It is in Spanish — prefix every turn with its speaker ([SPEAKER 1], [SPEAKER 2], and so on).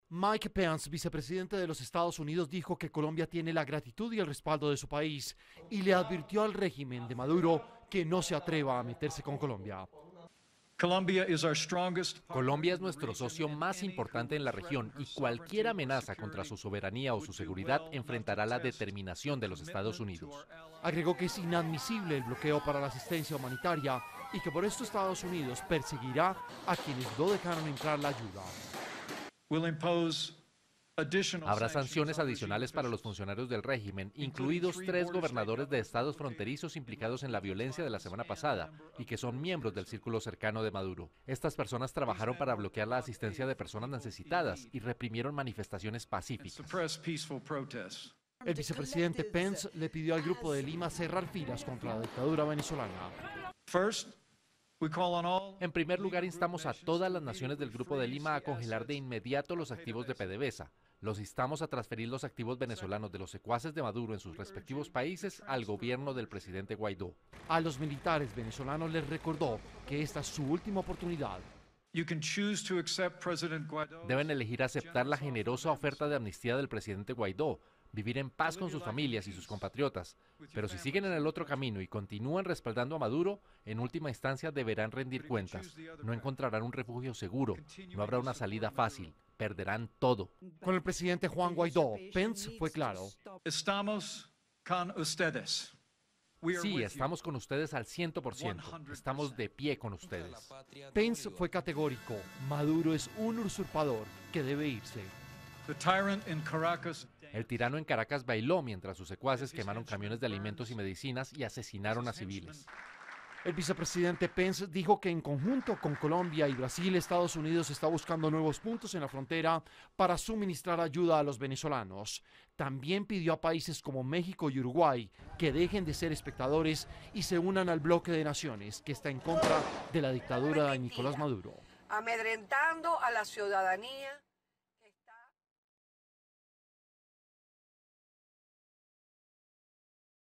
[SPEAKER 1] Mike Pence, vicepresidente de los Estados Unidos, dijo que Colombia tiene la gratitud y el respaldo de su país y le advirtió al régimen de Maduro que no se atreva a meterse con Colombia.
[SPEAKER 2] Colombia es nuestro socio más importante en la región y cualquier amenaza contra su soberanía o su seguridad enfrentará la determinación de los Estados Unidos.
[SPEAKER 1] Agregó que es inadmisible el bloqueo para la asistencia humanitaria y que por esto Estados Unidos perseguirá a quienes no dejaron entrar la ayuda.
[SPEAKER 2] Habrá sanciones adicionales para los funcionarios del régimen, incluidos 3 gobernadores de estados fronterizos implicados en la violencia de la semana pasada y que son miembros del círculo cercano de Maduro. Estas personas trabajaron para bloquear la asistencia de personas necesitadas y reprimieron manifestaciones pacíficas.
[SPEAKER 1] El vicepresidente Pence le pidió al Grupo de Lima cerrar filas contra la dictadura venezolana.
[SPEAKER 2] En primer lugar, instamos a todas las naciones del Grupo de Lima a congelar de inmediato los activos de PDVSA. Los instamos a transferir los activos venezolanos de los secuaces de Maduro en sus respectivos países al gobierno del presidente Guaidó.
[SPEAKER 1] A los militares venezolanos les recordó que esta es su última oportunidad.
[SPEAKER 2] Deben elegir aceptar la generosa oferta de amnistía del presidente Guaidó, vivir en paz con sus familias y sus compatriotas. Pero si siguen en el otro camino y continúan respaldando a Maduro, en última instancia deberán rendir cuentas. No encontrarán un refugio seguro, no habrá una salida fácil, perderán todo.
[SPEAKER 1] Con el presidente Juan Guaidó, Pence fue claro.
[SPEAKER 2] Sí, estamos con ustedes al 100%. Estamos de pie con ustedes.
[SPEAKER 1] Pence fue categórico. Maduro es un usurpador que debe irse.
[SPEAKER 2] El tirano en Caracas bailó mientras sus secuaces quemaron camiones de alimentos y medicinas y asesinaron a civiles.
[SPEAKER 1] El vicepresidente Pence dijo que en conjunto con Colombia y Brasil, Estados Unidos está buscando nuevos puntos en la frontera para suministrar ayuda a los venezolanos. También pidió a países como México y Uruguay que dejen de ser espectadores y se unan al bloque de naciones que está en contra de la dictadura de Nicolás Maduro.
[SPEAKER 3] Amedrentando a la ciudadanía.